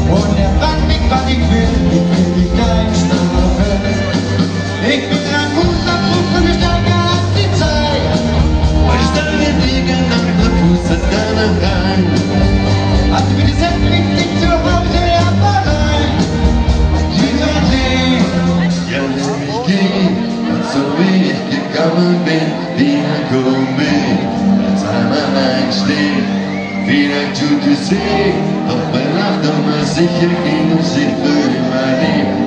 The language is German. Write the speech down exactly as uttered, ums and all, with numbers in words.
Und er fragt mich, was ich will, ich will die Geigen schlafen. Ich bin ein guter Fuß und ich steige auf die Zeit. Und ich stelle mir die genannte Fuß an deine rein. Also wie gesagt, bin ich zu Hause ab allein. Dieser See, ja, lass mich gehen, und so wie ich gekommen bin, wieder komm ich, als einmal einstehen. Vielleicht tut es weh, doch bei Nacht immer sicher gehen und sie für mein Leben.